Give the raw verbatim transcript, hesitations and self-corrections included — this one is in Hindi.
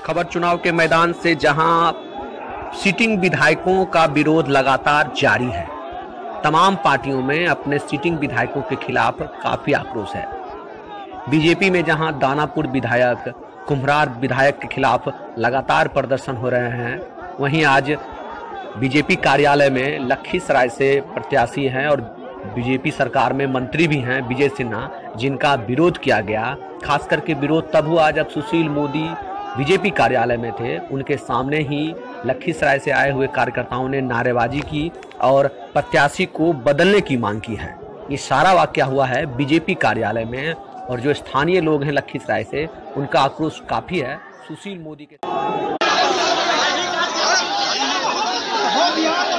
खबर चुनाव के मैदान से, जहां सिटिंग विधायकों का विरोध लगातार जारी है। तमाम पार्टियों में अपने सिटिंग विधायकों के खिलाफ काफी आक्रोश है। बीजेपी में जहां दानापुर विधायक, कुम्हरार विधायक के खिलाफ लगातार प्रदर्शन हो रहे हैं, वहीं आज बीजेपी कार्यालय में लखीसराय से प्रत्याशी हैं और बीजेपी सरकार में मंत्री भी हैं विजय सिन्हा, जिनका विरोध किया गया। खास करके विरोध तब हुआ जब सुशील मोदी बीजेपी कार्यालय में थे। उनके सामने ही लखीसराय से आए हुए कार्यकर्ताओं ने नारेबाजी की और प्रत्याशी को बदलने की मांग की है। ये सारा वाकया हुआ है बीजेपी कार्यालय में, और जो स्थानीय लोग हैं लखीसराय से, उनका आक्रोश काफी है सुशील मोदी के।